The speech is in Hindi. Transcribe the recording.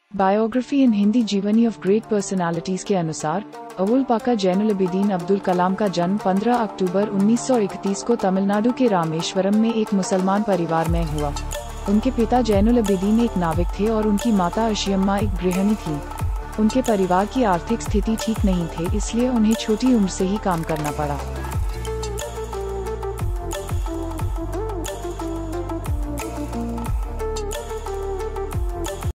बायोग्राफी इन हिंदी जीवनी ऑफ ग्रेट पर्सनालिटीज के अनुसार अबुल पाकर जैनुल अबीदीन अब्दुल कलाम का जन्म 15 अक्टूबर 1931 को तमिलनाडु के रामेश्वरम में एक मुसलमान परिवार में हुआ। उनके पिता जैनुल अबीदीन एक नाविक थे और उनकी माता अशियम्मा एक गृहिणी थी। उनके परिवार की आर्थिक स्थिति ठीक नहीं थे, इसलिए उन्हें छोटी उम्र से ही काम करना पड़ा।